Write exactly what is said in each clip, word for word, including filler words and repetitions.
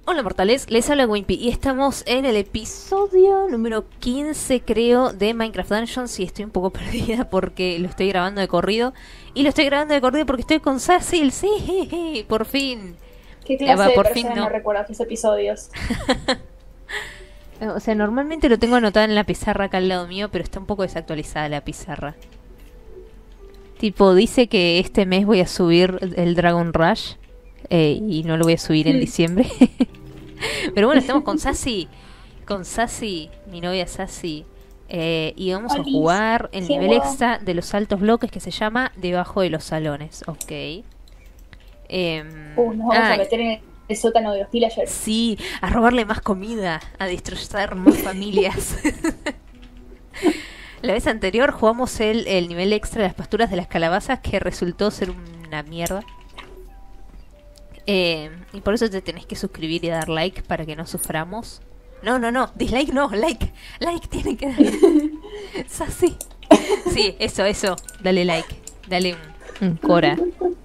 Hola mortales, les habla Wimpy y estamos en el episodio número quince creo de Minecraft Dungeons y estoy un poco perdida porque lo estoy grabando de corrido y lo estoy grabando de corrido porque estoy con Cecil, sí, por fin. ¿Qué clase va, de por persona fin no no recuerda tus episodios? O sea, normalmente lo tengo anotado en la pizarra acá al lado mío, pero está un poco desactualizada la pizarra. Tipo, dice que este mes voy a subir el Dragon Rush eh, y no lo voy a subir en diciembre. Pero bueno, estamos con Sassy, con Sassy, mi novia Sassy, eh, y vamos a Olis, jugar el nivel hello. extra de los altos bloques que se llama Debajo de los Salones, ok. Em, Uh, nos vamos ah, a meter en el sótano de los pillagers. sí, a robarle más comida, a destrozar más familias. La vez anterior jugamos el, el nivel extra de las pasturas de las calabazas que resultó ser una mierda. Eh, y por eso te tenés que suscribir y dar like para que no suframos. No, no, no, dislike no, like. Like tiene que dar. Sassy. Sí, eso, eso. Dale like. Dale un, un cora.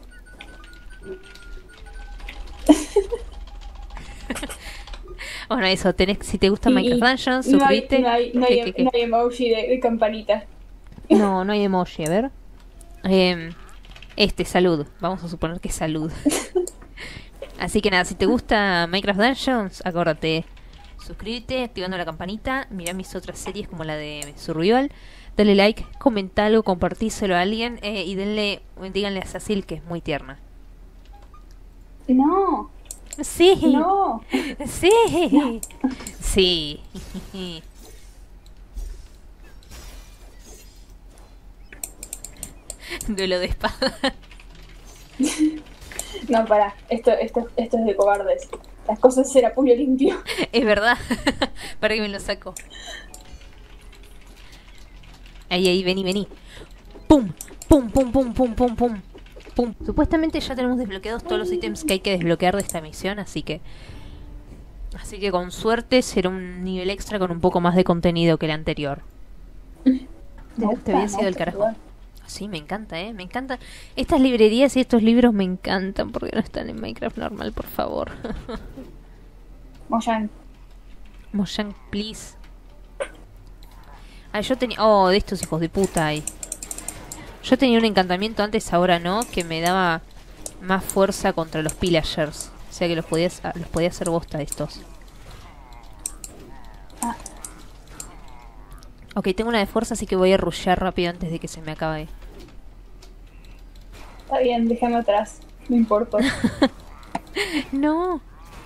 Bueno, eso, tenés, si te gusta Y- Minecraft y Dungeons, no hay, suscríbete. no hay, no ¿Qué, hay, qué, qué? no hay emoji de, de campanita. No, no hay emoji, a ver. Eh, este, salud. Vamos a suponer que es salud. Así que nada, si te gusta Minecraft Dungeons, acuérdate, suscríbete activando la campanita, mirá mis otras series como la de Survival, dale like, comenta algo, compartíselo a alguien eh, y denle, díganle a Cecil que es muy tierna. No, Sí, no. sí, sí. Duelo de espada. No, pará. Esto, esto, esto es de cobardes. Las cosas eran puño limpio. Es verdad. Para que me lo saco. Ahí, ahí, vení, vení. Pum, pum, pum, pum, pum, pum, pum. Pum. Supuestamente ya tenemos desbloqueados todos los ítems que hay que desbloquear de esta misión, así que... Así que con suerte será un nivel extra con un poco más de contenido que el anterior. Me Te, gusta, te había me sido el gusta carajo. jugar. Sí, me encanta, eh, me encanta. Estas librerías y estos libros me encantan porque no están en Minecraft normal, por favor. Mojang. Mojang, please. Ah, yo tenía... Oh, de estos hijos de puta ahí. Yo tenía un encantamiento antes, ahora no, que me daba más fuerza contra los pillagers. O sea que los podías, los podía hacer bosta de estos. Ah. Ok, tengo una de fuerza, así que voy a rushear rápido antes de que se me acabe. Está bien, déjame atrás. No importa. No.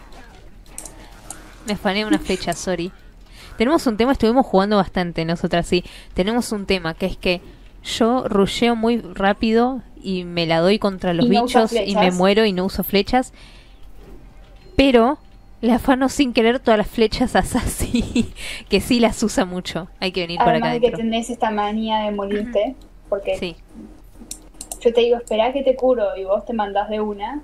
Me afané una flecha, sorry. Tenemos un tema, estuvimos jugando bastante nosotras, sí. Tenemos un tema, que es que yo rusheo muy rápido y me la doy contra los ¿Y no usas bichos y me flechas? muero y no uso flechas. Pero le afano sin querer todas las flechas a Sassy, que sí las usa mucho. Hay que venir por acá Además de que adentro. tenés esta manía de morirte. Porque Sí. yo te digo, esperá que te curo y vos te mandás de una.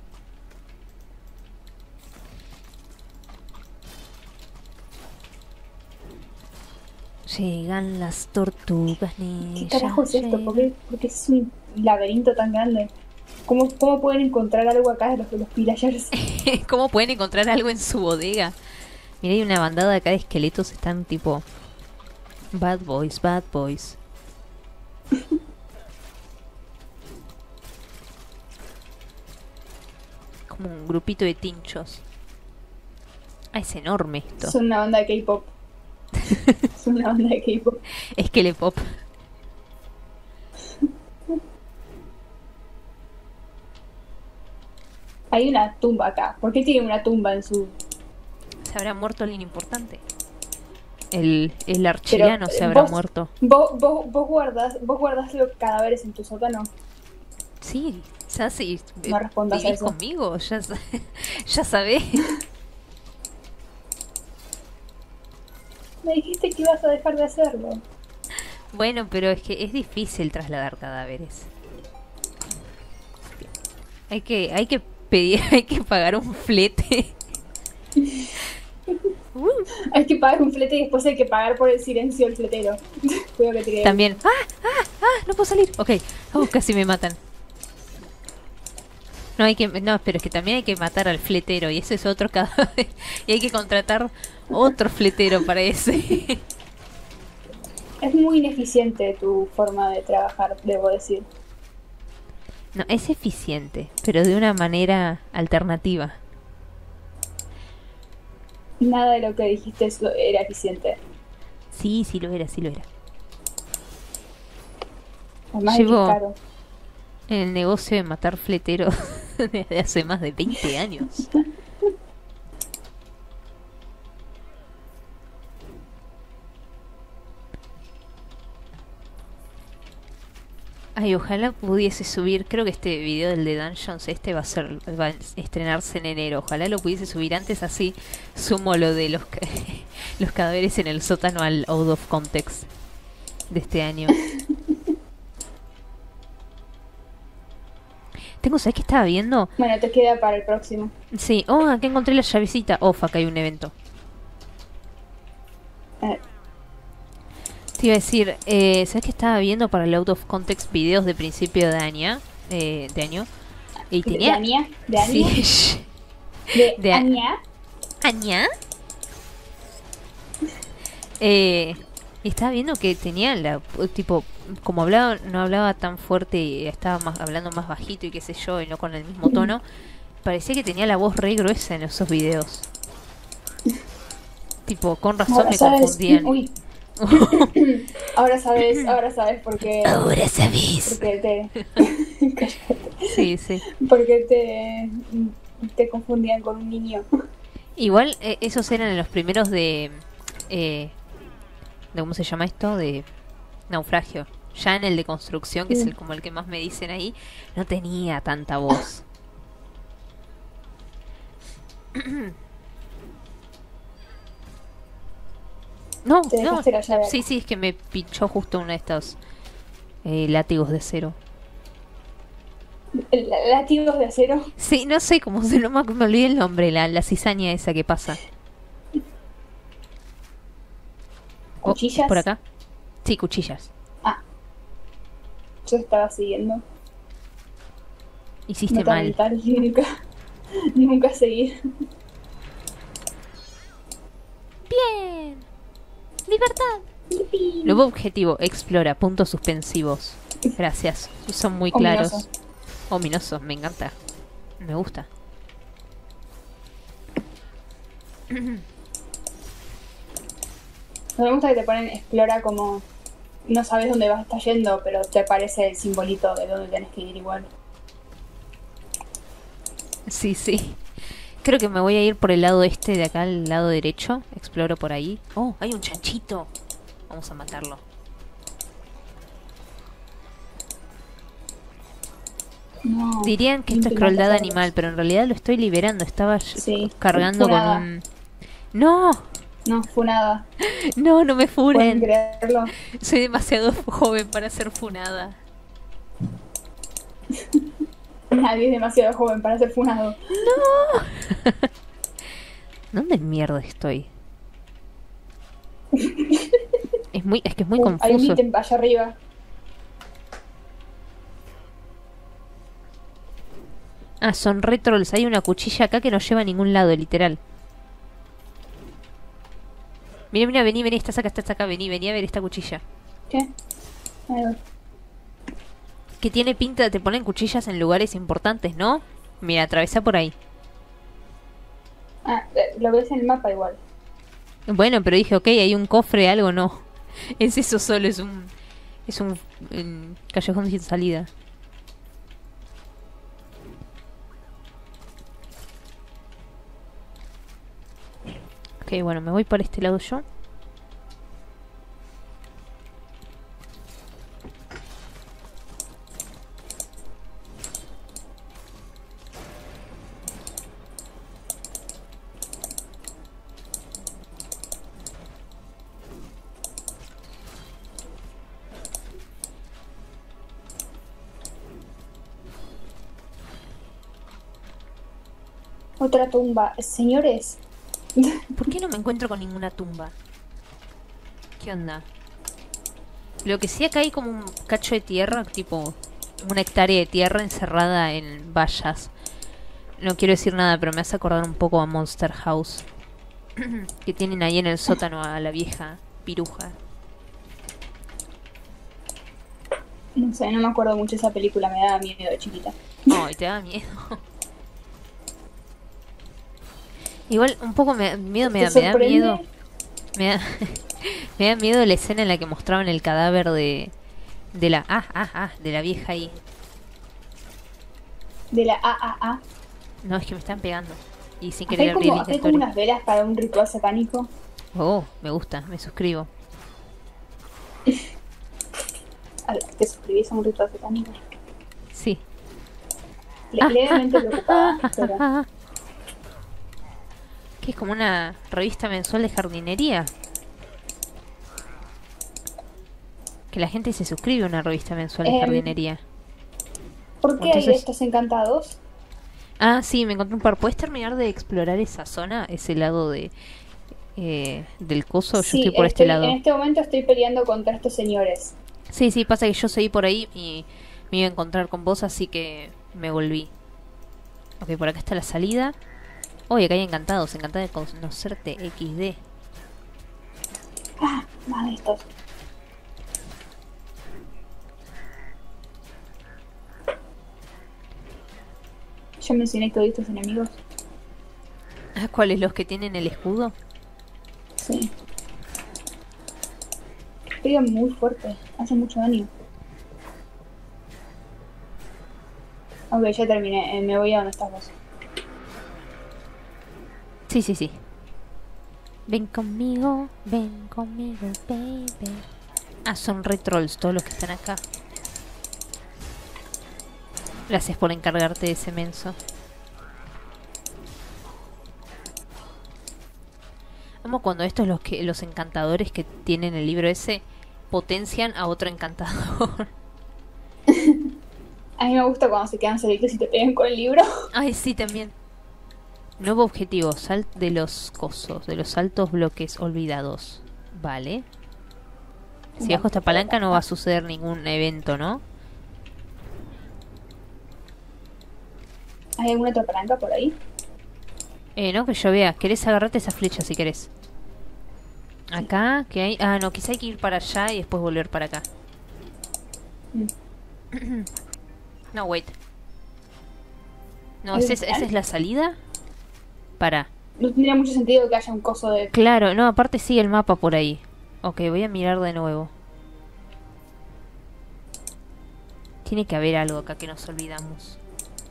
Llegan las tortugas ¿Qué ninja. carajo es esto? llegan- ¿Por qué, por qué es un laberinto tan grande? ¿Cómo, cómo pueden encontrar algo acá de los, de los pillagers? ¿Cómo pueden encontrar algo en su bodega? Mira, hay una bandada acá de esqueletos, están tipo... Bad boys, bad boys. Como un grupito de tinchos. Ah, es enorme esto. Son una banda de K-pop. Son una banda de K-pop. Esquelepop. Hay una tumba acá. ¿Por qué tiene una tumba en su...? ¿Se habrá muerto alguien importante? El, el archiliano Pero, se habrá vos- muerto. Vos, vos, vos guardás, vos guardás los cadáveres en tu sótano. Sí, Sassy, No eh, respondas a ¿vivís eso. conmigo? Ya, sa- ya sabés. Me dijiste que ibas a dejar de hacerlo. Bueno, pero es que es difícil trasladar cadáveres. Hay que, hay que pedir, hay que pagar un flete. Uh, Hay que pagar un flete y después hay que pagar por el silencio del fletero. Cuidado que te quede. también. ¡Ah! ¡Ah! ¡Ah! No puedo salir. Ok. Oh, casi me matan. No, hay que, no, pero es que también hay que matar al fletero y ese es otro cadáver. Y hay que contratar otro fletero para ese. Es muy ineficiente tu forma de trabajar, debo decir. No, es eficiente, pero de una manera alternativa. Nada de lo que dijiste eso era eficiente. Sí, sí lo era, sí lo era. Además de que Llevo es caro. el negocio de matar fleteros desde hace más de veinte años. Ay, ojalá pudiese subir, creo que este video del de Dungeons, este va a ser, va a estrenarse en enero, ojalá lo pudiese subir antes, así sumo lo de los ca- los cadáveres en el sótano al out of context de este año. Tengo, ¿sabes qué estaba viendo? Bueno, te queda para el próximo. Sí, oh, acá encontré la llavecita. Oh, fuck, hay un evento. Eh, Te iba a decir, eh, ¿sabes qué estaba viendo para el out of context videos de principio de año? Eh, de año. Y ¿De tenía... Ania? ¿De Ania? Sí, shh. ¿De, de a- Ania? ¿Aña? Eh, y estaba viendo que tenía la... Tipo, como hablaba, no hablaba tan fuerte y estaba más, hablando más bajito y qué sé yo, y no con el mismo tono. Parecía que tenía la voz re gruesa en esos videos. Tipo, con razón Ahora me sabes. confundían. Uy. Ahora sabes, ahora sabes por qué. Ahora sabes. Porque te. Cállate. Sí, sí. Porque te. Te confundían con un niño. Igual eh, esos eran los primeros de, eh, de... ¿Cómo se llama esto? De naufragio. Ya en el de construcción, que es el, como el que más me dicen ahí, no tenía tanta voz. No, Te no. dejaste la llave. Sí, sí, es que me pinchó justo uno de estos eh, látigos de acero. El- Látigos de acero. Sí, no sé cómo se llama, me olvidé el nombre, la, la cizaña esa que pasa. Oh, ¿Cuchillas? ¿por acá? Sí, cuchillas. Ah. Yo estaba siguiendo. Hiciste Nota mal. mental. Nunca. Nunca seguí. Bien. Libertad. Nuevo objetivo, explora, puntos suspensivos. Gracias, son muy claros. Ominoso. Ominosos, me encanta. Me gusta. No me gusta que te ponen explora como no sabes dónde vas a estar yendo, pero te aparece el simbolito de dónde tenés que ir igual. Sí, sí. Creo que me voy a ir por el lado este de acá, al lado derecho. Exploro por ahí. Oh, hay un chanchito. Vamos a matarlo. No, Dirían que esto es limpia crueldad las animal, pero en realidad lo estoy liberando. Estaba Sí, cargando con funada. un... ¡No! No, fue nada. No, no me ¿Pueden funen. creerlo? Soy demasiado joven para ser funada. Nadie es demasiado joven para ser funado. ¡No! ¿Dónde mierda estoy? Es muy, es que es muy Uh, Hay un confuso. ítem allá arriba. Ah, son re trolls. Hay una cuchilla acá que no lleva a ningún lado, literal. Mira, mira, vení, vení, estás acá, estás acá, vení, vení a ver esta cuchilla. ¿Qué? Ahí va. Que tiene pinta, te ponen cuchillas en lugares importantes, ¿no? Mira, atravesá por ahí. Ah, eh, lo ves en el mapa igual. Bueno, pero dije, ok, hay un cofre, algo, no. Es eso solo, es un... Es un, un callejón sin salida. Ok, bueno, me voy por este lado yo. Otra tumba. Señores, ¿Por qué no me encuentro con ninguna tumba? ¿Qué onda? Lo que sí, acá hay como un cacho de tierra, tipo una hectárea de tierra encerrada en vallas. No quiero decir nada, pero me hace acordar un poco a Monster House. Que tienen ahí en el sótano a la vieja piruja. No sé, no me acuerdo mucho de esa película, me daba miedo de chiquita. Ay, te da miedo. Igual un poco me, miedo me da, ¿Te me da sorprende? miedo. Me da, me da miedo la escena en la que mostraban el cadáver de de la ah ah ah de la vieja ahí. De la A A A. No, es que me están pegando. Y sin Acá hay querer abrir como, el acá hay como inventorio. unas velas para un ritual satánico. Oh, me gusta, me suscribo. Al- ¿Te suscribís a un ritual satánico? Sí. Le- levemente preocupada, pero... Que es como una revista mensual de jardinería. Que la gente se suscribe a una revista mensual de Em, jardinería. ¿Por qué hay Entonces- estos encantados? Ah, sí, me encontré un par. ¿Puedes terminar de explorar esa zona? Ese lado de eh, del coso. Yo Sí, estoy por este estoy- lado. en este momento estoy peleando contra estos señores. Sí, sí, pasa que yo seguí por ahí y me iba a encontrar con vos, así que me volví. Ok, por acá está la salida. Oye, acá hay encantados. Encantada de conocerte, equis de. Ah, más de estos. Yo mencioné todos estos enemigos. Ah, ¿cuáles? ¿Los que tienen el escudo? Sí. Pega muy fuerte, hace mucho daño. Ok, ya terminé, eh, me voy a donde estás vos. Sí, sí, sí. Ven conmigo, ven conmigo, baby. Ah, son re trolls todos los que están acá. Gracias por encargarte de ese menso. Amo cuando estos los que los encantadores que tienen el libro ese potencian a otro encantador. A mí me gusta cuando se quedan solitos y te pegan con el libro. Ay, sí, también. Nuevo objetivo, sal de los cosos, de los altos bloques olvidados. Vale. Si bajo esta palanca no va a suceder ningún evento, ¿no? ¿Hay alguna otra palanca por ahí? Eh, no, que yo vea. ¿Querés agarrarte esa flecha si querés? Acá, que hay... Ah, no, quizá hay que ir para allá y después volver para acá. Mm. No, wait. No, ¿Hay ¿esa un es, plan? ¿esa es la salida? Para. No tendría mucho sentido que haya un coso de... Claro, no, aparte sigue el mapa por ahí. Ok, voy a mirar de nuevo. Tiene que haber algo acá que nos olvidamos.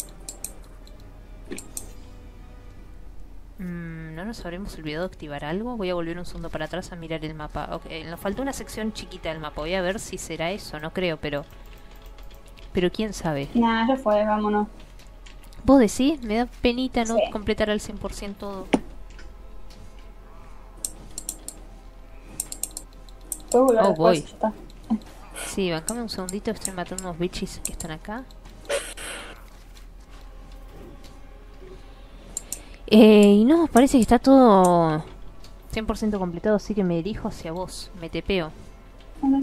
Mm, ¿no nos habremos olvidado de activar algo? Voy a volver un segundo para atrás a mirar el mapa. Ok, nos faltó una sección chiquita del mapa. Voy a ver si será eso, no creo, pero... Pero quién sabe. Nah, ya fue, vámonos. ¿Vos decís? Me da penita no Sí. completar al cien por ciento todo. Puedo volver Oh, después, voy. ya está. Sí, bancame un segundito, estoy matando unos bichis que están acá. Eh, y no, parece que está todo cien por ciento completado, así que me dirijo hacia vos, me tepeo. Ok.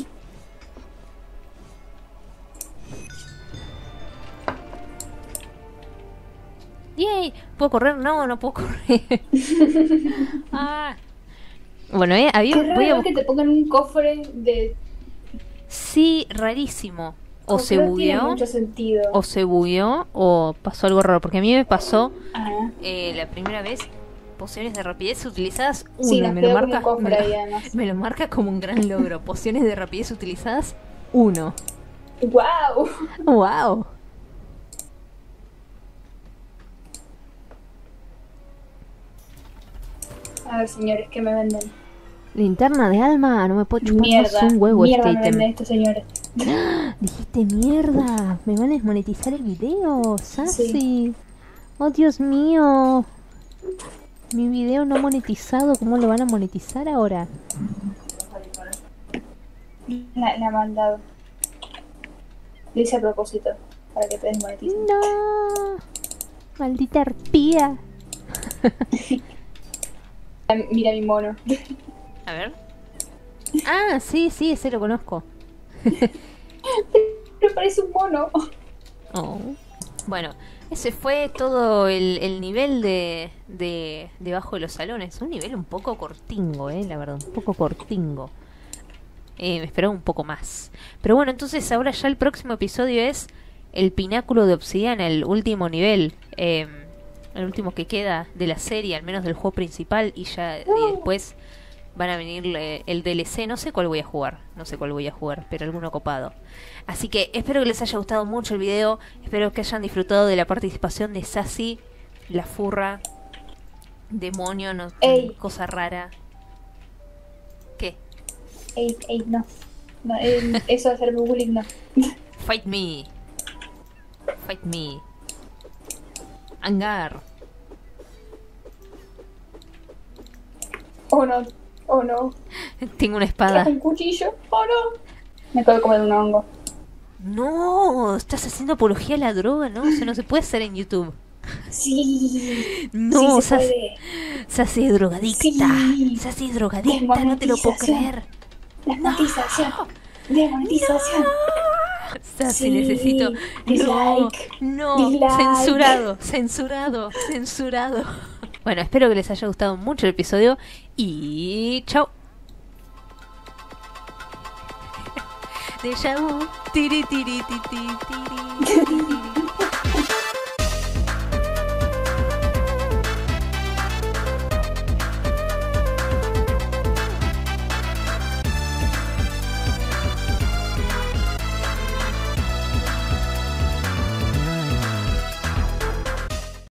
¡Yay! ¿Puedo correr? No, no puedo correr. Ah. Bueno, eh, había, Qué voy a raro que buscar... te pongan un cofre de... Sí, rarísimo. O se No tiene bugueó, mucho sentido. o se bugueó, o pasó algo raro. Porque a mí me pasó Ah, eh, la primera vez pociones de rapidez utilizadas uno. sí, nos me, lo quedó como marca, un me, cofre lo, ahí además. me lo marca como un gran logro. Pociones de rapidez utilizadas uno. ¡Wow! ¡Wow! A ver, señores, ¿qué me venden? Linterna de alma, no me puedo chupar Mierda, más un huevo mierda este me venden ítem. estos señores. Dijiste mierda, me van a desmonetizar el video, Sassy. Sí. Oh, Dios mío. Mi video no monetizado, ¿cómo lo van a monetizar ahora? La, la ha mandado. Lo hice a propósito, para que te desmoneticen. No. Maldita arpía. Ah, mira mi mono. A ver. Ah, sí, sí, ese lo conozco. Pero parece un mono. Oh. Bueno, Ese fue todo el, el nivel de, de debajo de los salones. Un nivel un poco cortingo, eh, la verdad, un poco cortingo. Eh, me esperaba un poco más. Pero bueno, entonces ahora ya el próximo episodio es el pináculo de obsidiana, el último nivel. Eh, el último que queda de la serie, al menos del juego principal. Y ya y después van a venir eh, el D L C. No sé cuál voy a jugar. No sé cuál voy a jugar, pero alguno copado. Así que espero que les haya gustado mucho el video. Espero que hayan disfrutado de la participación de Sassy, la furra, demonio, no, Ey. cosa rara. ¿Qué? Ey, ey, no. No, eh, eso de hacerme bullying, no. Fight me. Fight me. Angar. Oh no, oh no. Tengo una espada. Un cuchillo, oh no. Me acabo de comer un hongo. No, estás haciendo apología a la droga, ¿no? Eso no se puede hacer en YouTube. Sí. No, sí se Sassy, puede. Sassy es drogadicta. Sí. Sassy es drogadicta, no te lo puedo Desmonetización. creer. Desmonetización. Desmonetización. Sassy, Sí. necesito. No, Dislike. no, Dislike. censurado, censurado, censurado. Bueno, espero que les haya gustado mucho el episodio y chao. Déjà vu. Tiri, tiri, ti, ti, tiri, tiri.